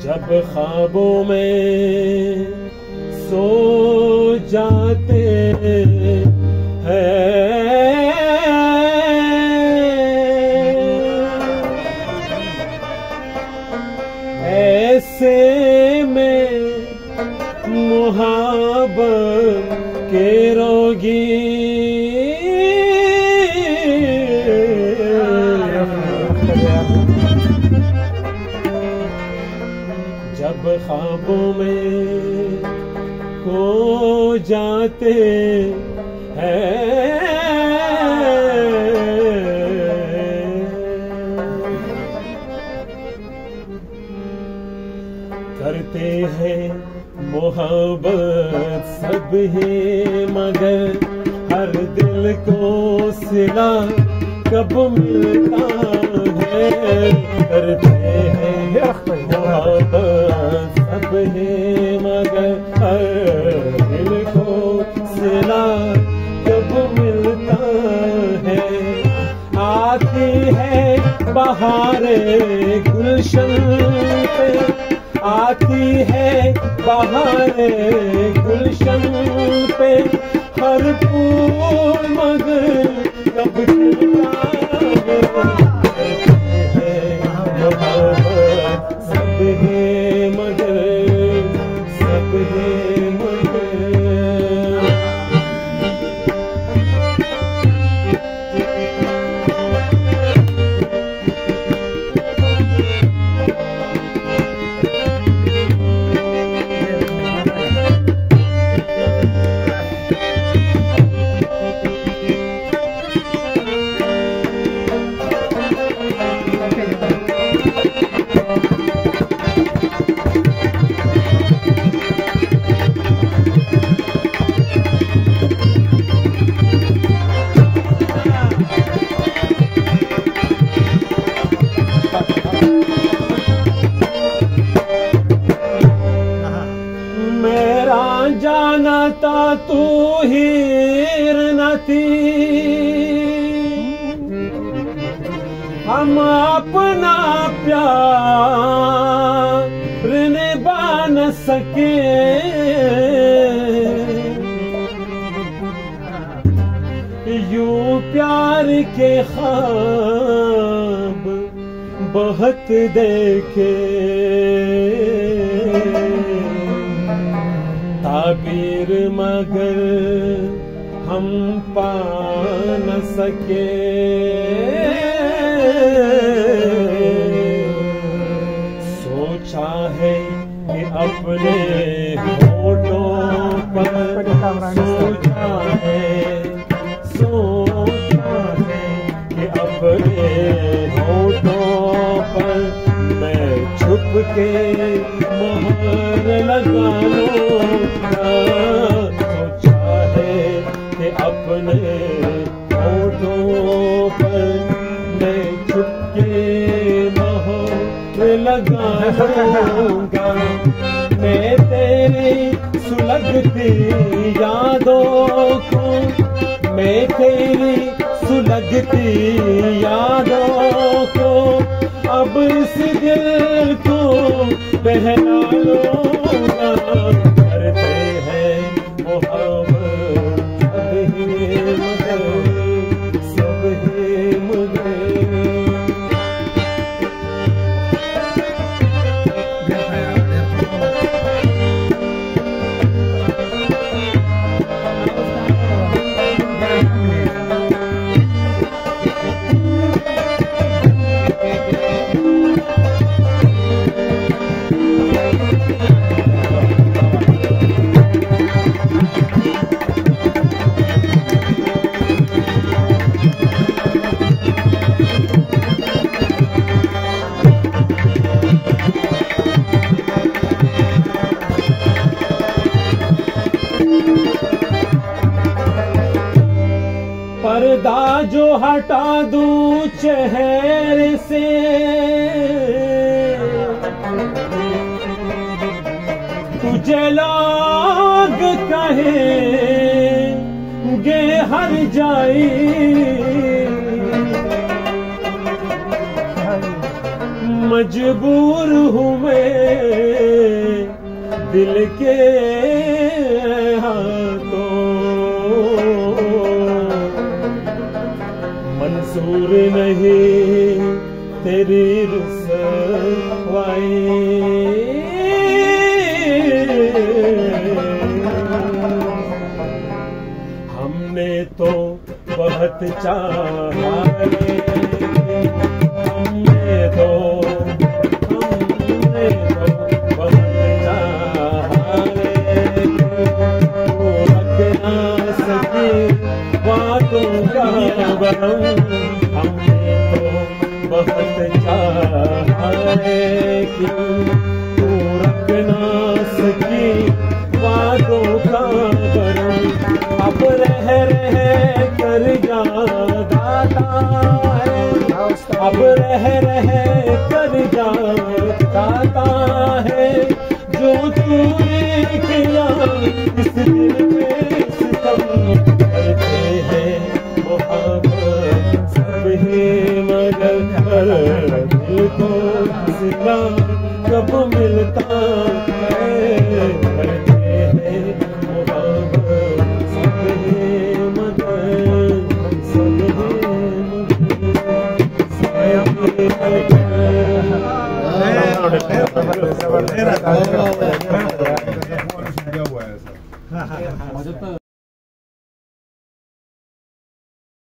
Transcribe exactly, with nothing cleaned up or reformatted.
जब ख्वाबों में सो जाते हैं ऐसे में मोहब्बत के रोगी जब ख्वाबों में खो जाते हैं करते हैं मोहब्बत सब ही मगर हर दिल को सिला कब मिलता है करते हैं मोहब्बत सब ही मगर हर दिल को सिला कब मिलता है आती है बहारे गुलशन पे आती है बहारे गुलशन पे हर फूल मगर कब खिलता है मोहब्बत सब है मगर सब है मगर जाना था तू हीर न थी हम अपना प्यार निभा न सके यूं प्यार के ख्वाब बहुत देखे ताबीर मगर हम पा न सके सोचा है कि अपने होठों पर सोचा है सोचा है कि अपने होठों पर मैं छुप के मोहर लगा लूं सोचा है कि अपने होठों पर मैं छुप के मोहर लगा लूंगा मैं तेरी सुलगती यादों को मैं तेरी सुलगती यादों को अब इस दिल को बहला लूंगा करते हैं मोहब्बत सब ही मगर सब ही मगर पर्दा जो हटा दूं चेहरे से तुझे लोग कहेंगे हर जाई मजबूर हूँ मैं दिल के हाथों, मंसूर नहीं तेरी रुसवाई। हमने तो बहुत चाहा रे, हमने तो हमने तो बहुत चाहा रे, वो रख ना सकी बातों का भरम। हमने तो बहुत चाहा रे कि तू रख ना सकी बातों का भरम। अब रह रह कर याद आता है, अब रह रह कर याद आता है, जो तूने किया इस दिल में सितम। करते हैं मोहब्बत सब ही मगर दिल को सिला कब मिलता है। करते हैं मोहब्बत सब ही मगर सब ही मगर।